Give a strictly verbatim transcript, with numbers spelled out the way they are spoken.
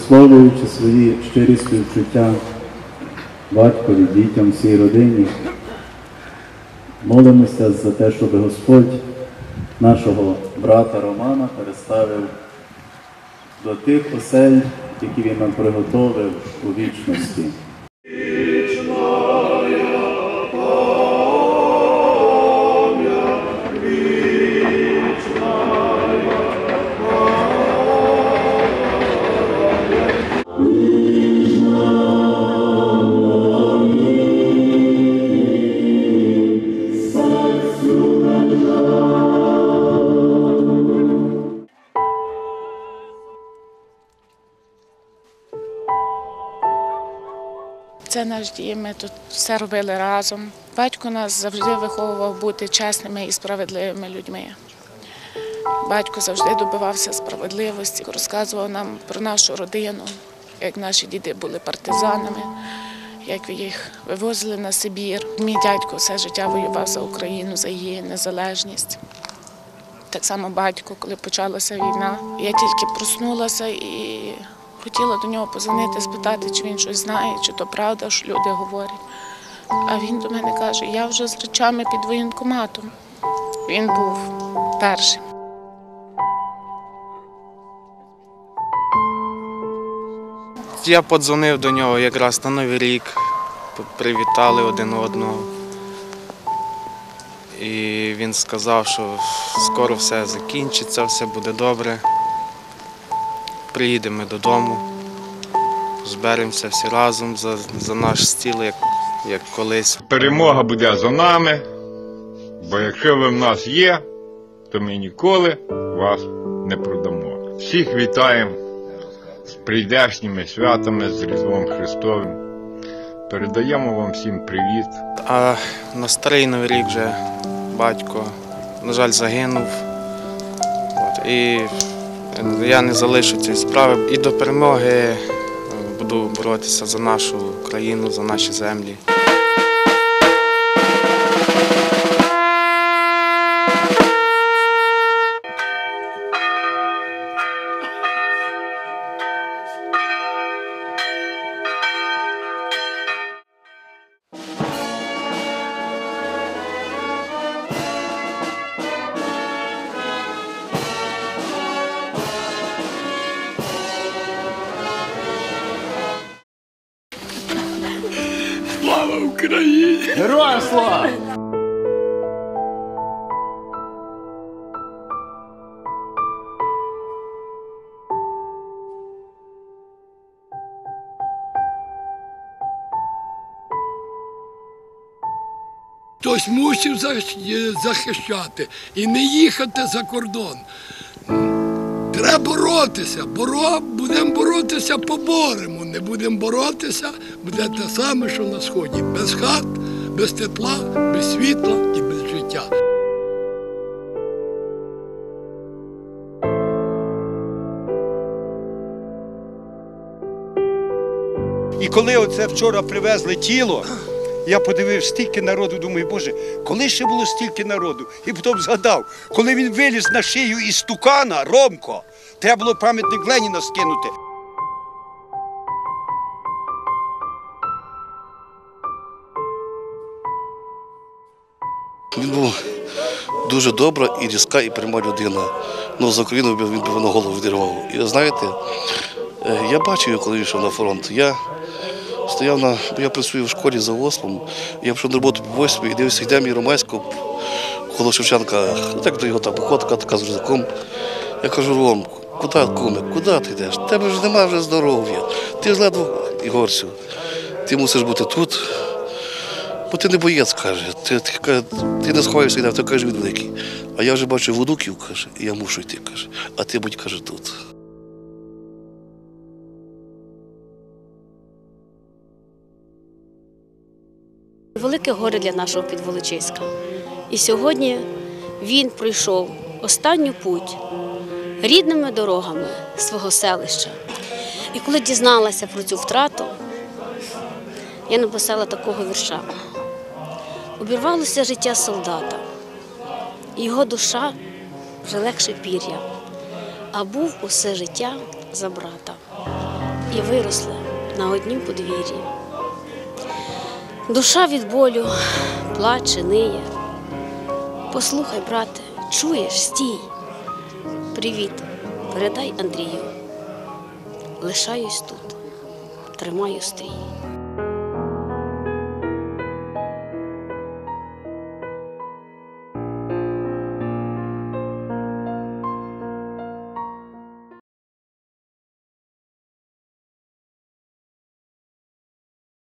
висловлюючи свої щирі співчуття батькові, дітям, всій родині, молимося за те, щоб Господь нашого брата Романа переставив до тих осель, які він нам приготовив у вічності. Це наш дім, ми тут все робили разом. Батько нас завжди виховував бути чесними і справедливими людьми. Батько завжди добивався справедливості, розказував нам про нашу родину, як наші діди були партизанами, як їх вивозили на Сибір. Мій дядько все життя воював за Україну, за її незалежність. Так само батько, коли почалася війна. Я тільки проснулася і хотіла до нього подзвонити, спитати, чи він щось знає, чи то правда, що люди говорять. А він до мене каже, я вже з речами під воєнкоматом. Він був першим. Я подзвонив до нього якраз на Новий рік, привітали один одного. І він сказав, що скоро все закінчиться, все буде добре. Приїдемо додому, зберемося всі разом за, за наш стіл, як, як колись. Перемога буде за нами, бо якщо ви в нас є, то ми ніколи вас не продамо. Всіх вітаємо з прийдешніми святами, з Різдвом Христовим. Передаємо вам всім привіт. А на старий Новий рік вже батько, на жаль, загинув. От, і я не залишу цієї справи. І до перемоги буду боротися за нашу країну, за наші землі. Слава Україні! Героям слава! Хтось мусив захищати і не їхати за кордон. Треба боротися, Боро... будемо боротися, поборемо, не будемо боротися, буде те саме, що на Сході. Без хат, без тепла, без світла і без життя. І коли оце вчора привезли тіло, я подивився стільки народу, думаю, Боже, коли ще було стільки народу? І потім згадав, коли він виліз на шию із тукана, Ромко, треба було пам'ятник Леніна скинути. Він був дуже добра і різка, і пряма людина. Ну, за Україну він би на голову відірвав. І знаєте, я бачив його, коли він йшов на фронт. Я стояв на, я працюю в школі за ГОСПом, я пішов на роботу по восьмій і дивився, йде мій Ромесько коло Шевченка, так до його там походка, така з рюкзаком. Я кажу, Ром, куди, куме, куди ти йдеш? Тебе ж немає вже здоров'я, ти ж ледве, Ігорцю, ти мусиш бути тут, бо ти не боєць, каже, ти, ти, ти не сховаєшся, ти кажеш, він великий. А я вже бачу внуків, каже, і я мушу йти, каже, а ти будь, каже, тут. Велике горе для нашого Підволочиська. І сьогодні він пройшов останню путь рідними дорогами свого селища. І коли дізналася про цю втрату, я написала такого вірша. Обірвалося життя солдата, і його душа вже легше пір'я, а був усе життя за брата. і виросли на однім подвір'ї. Душа від болю плаче, ниє. Послухай, брате, чуєш, стій. Привіт, передай Андрію. Лишаюсь тут, тримаю стрій.